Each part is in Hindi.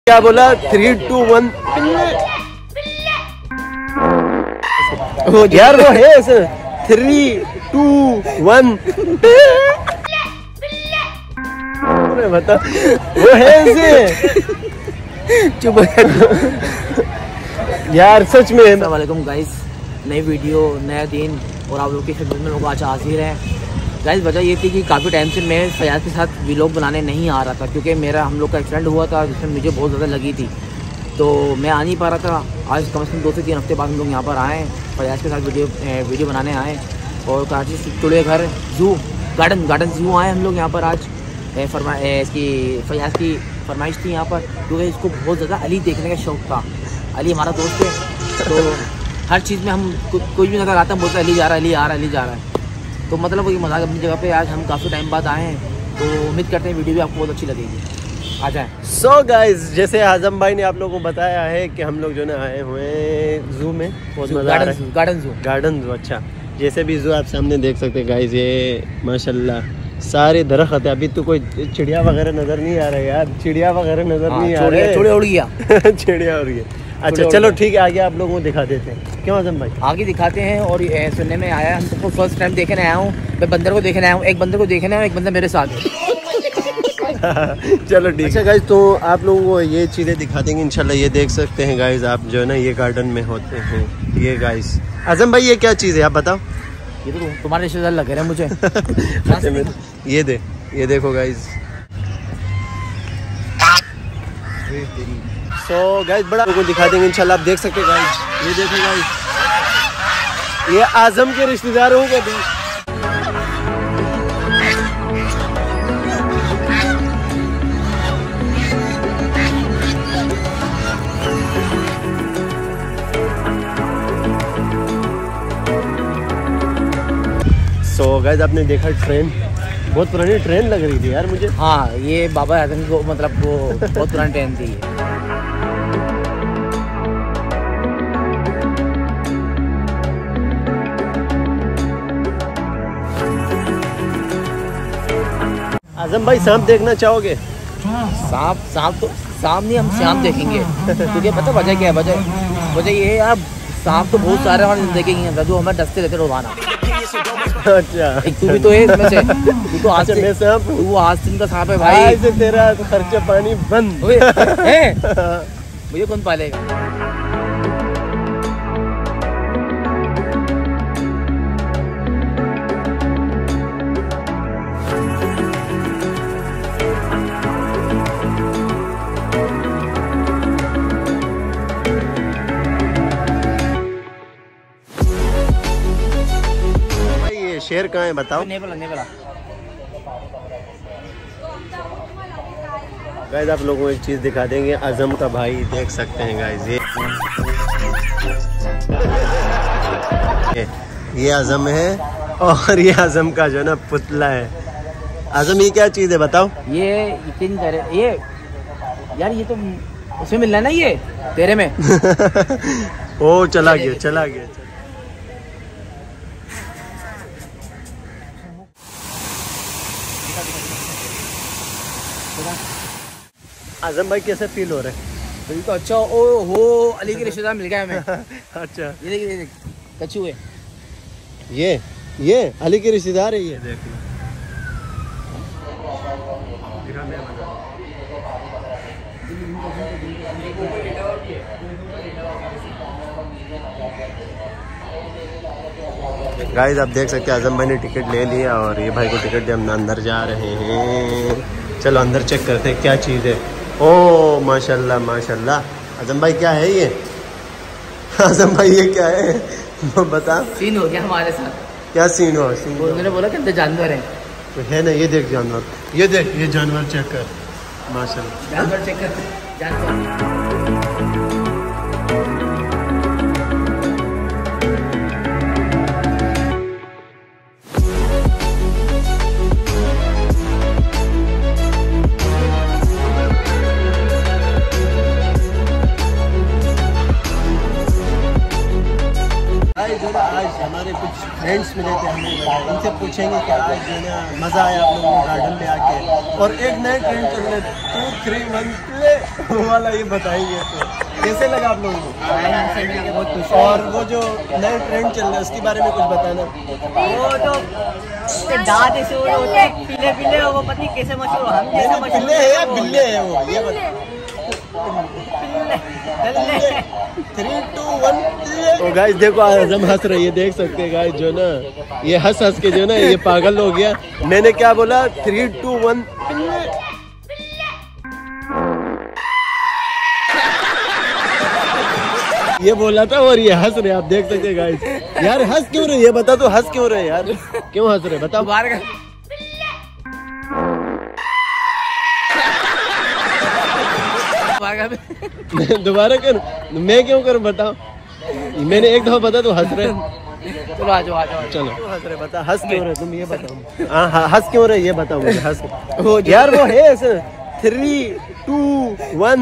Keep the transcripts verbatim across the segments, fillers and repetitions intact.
क्या बोला? Three two one. यार वो है ऐसे। Three two one. बता वो है ऐसे। चुप यार सच में। अस्सलाम वालेकुम गाइस, नई वीडियो नया दिन और आप लोग की खिदमत में लोग आज हाजिर हैं। गाइस वजह ये थी कि काफ़ी टाइम से मैं फयाज के साथ व्लॉग बनाने नहीं आ रहा था, क्योंकि मेरा हम लोग का एक्सीडेंट हुआ था जिसमें मुझे बहुत ज़्यादा लगी थी, तो मैं आ नहीं पा रहा था। आज कम से कम दो से तीन हफ्ते बाद हम लोग यहाँ पर आए, फयाज के साथ वीडियो वीडियो बनाने आए। और कराची चिड़ियाघर जू गार्डन गार्डन जू आए हम लोग यहाँ पर आज। फरमा इसकी फयाज की फरमाइश थी यहाँ पर, क्योंकि इसको बहुत ज़्यादा अली देखने का शौक़ था। अली हमारा दोस्त है, तो हर चीज़ में हम कोई भी नजर आता है बोलते अली जा रहा है, अली आ रहा है, अली जा रहा है। तो मतलब वही मजाक अपनी जगह पे आज हम काफ़ी टाइम बाद आए हैं, तो उम्मीद करते हैं वीडियो भी आपको बहुत अच्छी लगेगी। आ जाए। सो गाइस, जैसे आजम भाई ने आप लोगों को बताया है कि हम लोग जो ना आए हुए हैं जू में, बहुत मजा आ रहा है। गार्डन जू गार्डन जू अच्छा, जैसे भी जू आप सामने देख सकते हैं गाइस। ये माशाल्लाह सारे दरख्त है। अभी तो कोई चिड़िया वगैरह नजर नहीं आ रहा है यार, चिड़िया वगैरह नजर नहीं आ रहे। चिड़िया उड़ गया। चिड़िया उड़ गया। अच्छा चलो ठीक है, आगे आप लोगों को दिखा देते हैं। क्यों आजम भाई? आगे दिखाते हैं। और सुनने में आया, हम सबको फर्स्ट टाइम देखने आया हूँ, मैं बंदर को देखने आया हूँ, एक बंदर को देखने आया हूँ, एक बंदर मेरे साथ है। चलो ठीक है गाइज, तो आप लोगों को ये चीज़ें दिखा देंगे इंशाल्लाह। ये देख सकते हैं गाइज आप जो है ना, ये गार्डन में होते हैं ये गाइज। आजम भाई ये क्या चीज़ है आप बताओ? ये तो तुम्हारे रिश्तेदार लग रहे हैं मुझे। ये दे ये देखो गाइज। सो गाइज बड़ा लोगों को दिखा देंगे इंशाल्लाह, आप देख सकते हैं गाइज। ये देखो गाइज, ये आजम के रिश्तेदारों के भी। सो गाइज आपने देखा ट्रेन, बहुत पुरानी ट्रेन लग रही थी यार मुझे। हाँ, ये बाबा आजम को मतलब वो बहुत पुरानी ट्रेन थी। आजम भाई सांप देखना चाहोगे? सांप सांप तो सांप नहीं, हम श्याम देखेंगे। तुझे पता वजह क्या है? वजह वजह ये है यार, सांप तो बहुत सारे हमारे जिंदगी के अंदर जो हमें डसते रहते रोजाना। अच्छा एक तू भी तो है इसमें से। तू तो आज से सांप, तू आस्तीन का सांप है भाई। आज से तेरा खर्चा पानी बंद है। मुझे कौन पालेगा? शेर कहाँ है बताओ? नेवला नेवला। गाइस आप लोगों को एक चीज दिखा देंगे, आजम का भाई देख सकते हैं गाइस। ये ये, ये आजम है और ये आजम का जो ना पुतला है। आजम ये क्या चीज है बताओ? ये यकीन करे, ये यार ये तो उसमें मिलना है ना, ये तेरे में। ओ चला गया चला गया। आजम भाई कैसे फील हो रहा है? बिल्कुल अच्छा। ओ हो, अली के रिश्तेदार मिल गए हमें। अच्छा ये देख ये देख कछुए। ये ये अली के रिश्तेदार है। ये देख लो। गाइस आप देख सकते हैं आजम भाई ने टिकट ले लिया और ये भाई को टिकट दे, हम अंदर जा रहे हैं। चलो अंदर चेक करते हैं क्या चीज़ है। ओ माशाल्लाह माशाल्लाह। आजम भाई क्या है ये? आजम भाई ये क्या है बता। सीन हो गया हमारे साथ। क्या सीन हुआ? सीन मैंने बोला कि जानवर है तो है ना। ये देख जानवर, ये देख ये जानवर चेक कर माशाल्लाह। जानवर चेक कर जानवर। आज हमारे कुछ फ्रेंड्स मिले थे हमें, उनसे पूछेंगे कि आज जो है ना मज़ा आया आप लोगों को गार्डन में आके, और एक नए ट्रेंड चल रहे टू थ्री वन प्ले वाला ये बताएंगे। तो कैसे लगा आप लोगों को? बहुत खुश। और वो जो नए ट्रेंड चल रहे हैं उसके बारे में कुछ बताना। वो जो दांत ऐसे वो होते हैं पीले पीले, वो पता नहीं कैसे मशहूर, हम जैसे बिल्ले है या बिल्ले है वो, ये बता। Three two one. तो गाइस देखो आज़म हंस रही है, देख सकते हैं गाइस, जो ना ये हंस हंस के जो ना ये पागल हो गया। मैंने क्या बोला? Three two one. ये बोला था और ये हंस रहे, आप देख सकते हैं गाइस। यार हंस क्यों रहे, ये बता, तो हंस क्यों रहे यार, क्यों हंस रहे बताओ। दोबारा कर, मैं क्यों करूं बताओ, मैंने एक दफा बता तो हंस रहे। चलो आ जाओ आ जाओ। चलो हंस रहे, बता हंस क्यों रहे तुम, ये बताओ। हाँ हंस क्यों रहे ये बताओ मुझे, हंस वो यार वो है ऐसे। Three two one.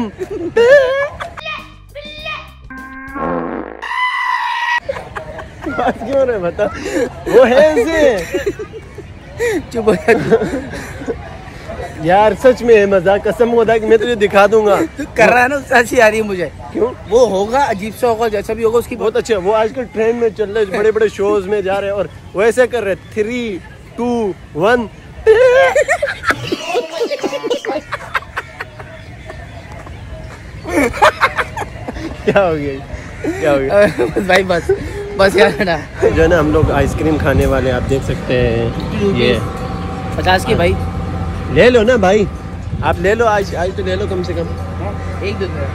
हंस क्यों रहे बता, वो है ऐसे। चुप हो जा। यार सच में है, मजाक कसम खुदा कि मैं तुझे दिखा दूंगा। कर रहा है ना, हंसी आ रही है मुझे। क्यों? वो होगा अजीब सा होगा, जैसा भी होगा उसकी बहुत अच्छा। वो आजकल ट्रेंड में चल रहे, बड़े बड़े शोज में जा रहे हैं और वैसे कर रहे। Three two one. क्या हो गया, क्या हो गया? बस भाई बस बस यार ना जो है ना हम लोग आइसक्रीम खाने वाले, आप देख सकते हैं ये पचास की। भाई ले लो ना भाई, आप ले लो आज, आज तो ले लो कम से कम। एक दो दो।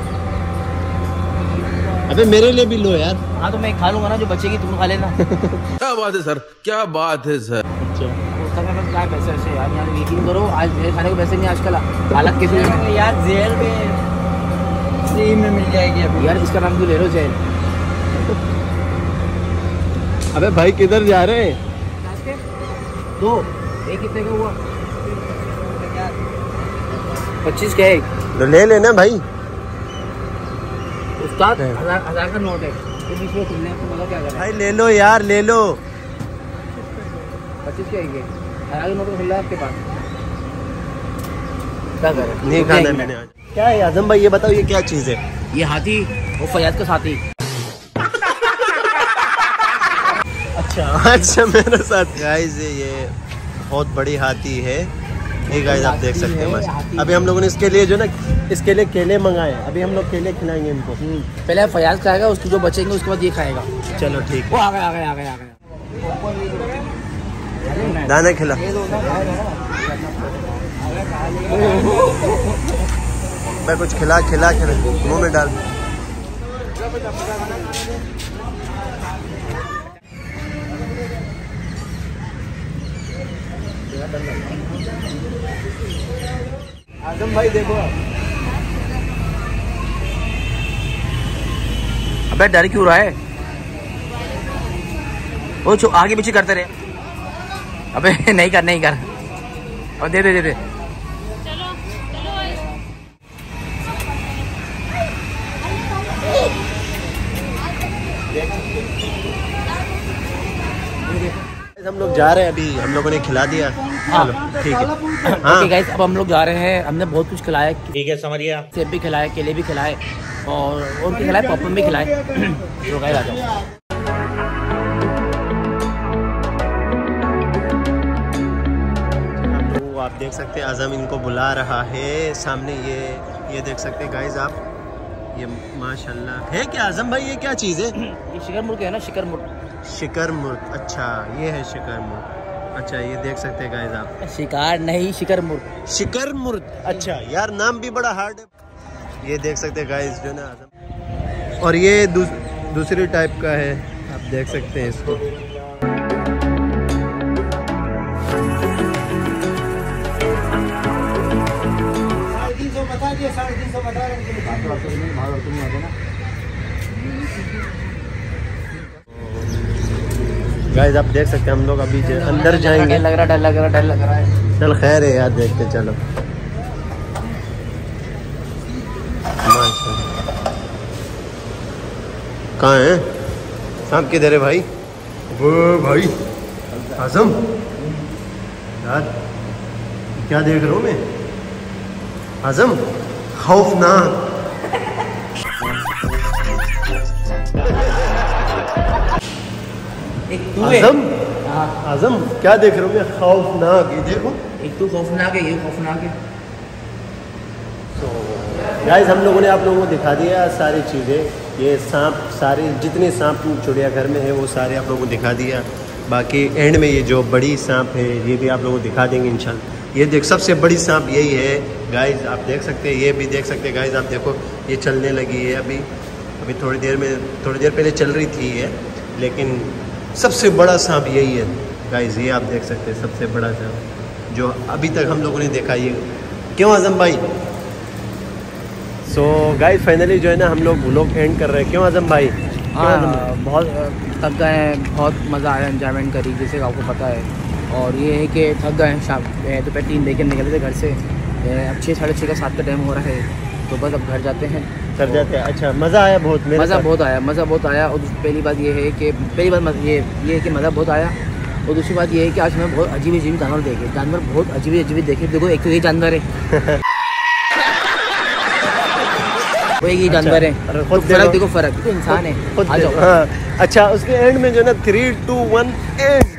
अबे मेरे लिए भी लो यार। हाँ तो मैं खा लूंगा ना, जो बचेगी तुम खा लेना। क्या बात है सर, क्या बात है सर। अच्छा क्या पैसे ऐसे यार, यार यकीन करो आज मेरे खाने को पैसे नहीं, आजकल हालत कैसी है यार। जेल में फ्री में मिल जाएगी अभी यार, इसका नाम तो ले लो जेल। अबे भाई किधर जा रहे हैं? दो एक कितने का हुआ? पच्चीस का एक। तो ले लेना भाई। उस्ताद हजार हजार का नोट है, तो बीच में खुलने को मजा क्या कर रहा है भाई ले लो यार, ले लो। पच्चीस का एक है, हजार का नोट खुल रहा है आपके पास, क्या कर रहे? नहीं खाना मैंने आज। क्या है आजम भाई, ये बताओ ये क्या चीज़ है? ये हाथी, वो फयाज का साथी। अच्छा अच्छा मेरे साथ गाइस, ये बहुत बड़ी हाथी है ये गाइस, आप देख सकते हैं। बस अभी हम लोगों ने इसके लिए जो ना इसके लिए केले मंगाए, अभी हम लोग केले खिलाएंगे इनको। पहले फयाज खाएगा, उसके जो बचेंगे उसके बाद ये खाएगा। चलो ठीक वो आ गया आ गया आ गया आ गया। दाना खिला। मैं कुछ खिला खिला खिला मुंह में डाल। आजम भाई देखो, अबे डर क्यों रहा है? वो जो आगे पीछे करते रहे। अबे नहीं कर नहीं कर, और दे दे दे दे। हम लोग जा रहे हैं, अभी हम लोगों ने खिला दिया। चलो ठीक है। हाँ ओके गाइस, अब हम लोग जा रहे हैं। हमने बहुत कुछ खिलाया, ठीक है समझिए। सेब भी खिलाए, केले भी खिलाए, और और भी खिलाए, पॉपकॉर्न भी खिलाए। तो गाइस आ जाओ। तो आप देख सकते हैं आज़म इनको बुला रहा है सामने। ये ये देख सकते हैं गाइस आप, ये माशाल्लाह है। क्या आज़म भाई ये क्या चीज़ है? ये शिकर मुर्ग है ना, शिकर मुर्ग। शिकर मुर्ग, अच्छा ये है शिकर मुर्ग। अच्छा ये देख सकते हैं गाइस आप, शिकार नहीं शिकर मुर्ग। शिकर मुर्ग। अच्छा यार नाम भी बड़ा हार्ड है। ये देख सकते हैं गाइस जो ना आज़म, और ये दूस, दूसरी टाइप का है, आप देख सकते हैं इसको। गाइस आप देख सकते हैं हम लोग अभी अंदर जाएंगे। लग रहा डर लग रहा डर लग रहा है। चल खैर है यार, देखते चलो। कहाँ है सांप? किधर है भाई? वो भाई आजम यार क्या देख रहा हूँ मैं आजम, खौफनाक। एक तू है। आजम हाँ। आजम क्या देख रहा हूँ मैं, खौफनाक। ये देखो एक तू खौफनाक है, ये खौफनाक है। गाइस हम लोगों ने आप लोगों को दिखा दिया सारी चीज़ें, ये सांप सारे जितने सांप चिड़ियाघर में है वो सारे आप लोगों को दिखा दिया। बाकी एंड में ये जो बड़ी सांप है ये भी आप लोगों को दिखा देंगे इंशाल्लाह। ये देख सबसे बड़ी सांप यही है गाइस, आप देख सकते हैं, ये भी देख सकते हैं गाइस। आप देखो ये चलने लगी है अभी अभी थोड़ी देर में, थोड़ी देर पहले चल रही थी ये, लेकिन सबसे बड़ा सांप यही है गाइस। ये आप देख सकते हैं सबसे बड़ा सांप जो अभी तक हम लोगों ने देखा। ये क्यों आजम भाई? सो गाइस फाइनली जो है ना हम लोग व्लॉग एंड कर रहे हैं। क्यों आजम भाई? हाँ बहुत थक गए हैं, बहुत मज़ा आया, एंजॉयमेंट करी जैसे कि आपको पता है। और ये है कि थक गए हैं, शाम दोपहर तीन बजे निकले थे घर से, अब छः साढ़े छः का सात का टाइम हो रहा है, तो बस अब घर जाते हैं। घर जाते हैं। अच्छा मज़ा आया बहुत? मज़ा बहुत आया, मज़ा बहुत आया। और पहली बात ये है कि पहली बात ये ये है कि मज़ा बहुत आया। और दूसरी बात ये है कि आज हमें बहुत अजीब अजीब जानवर देखे, जानवर बहुत अजीब अजीब देखे। देखो एक तो ये जानवर है वो एक ही जानवर है, तो फर्क देखो, फर्क देखो, इंसान है। आ जाओ। हाँ अच्छा, उसके एंड में जो है ना थ्री टू वन एंड